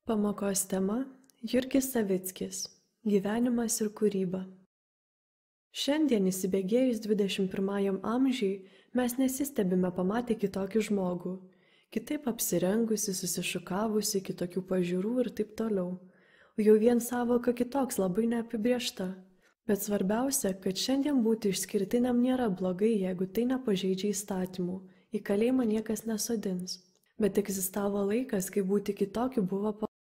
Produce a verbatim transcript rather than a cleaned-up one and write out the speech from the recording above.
Pamokos tema – Jurgis Savickis – gyvenimas ir kūryba. Šiandien įsibėgėjus dvidešimt pirmajam amžiui mes nesistebime pamatę kitokį žmogų, kitaip apsirengusi, susišukavusi, kitokių pažiūrų ir taip toliau. O jau vien sąvoka kitoks labai neapibrėžta. Bet svarbiausia, kad šiandien būti išskirtiniam nėra blogai, jeigu tai nepažeidžia įstatymų, į kalėjimą niekas nesodins. Bet egzistavo laikas, kai būti kitokiu buvo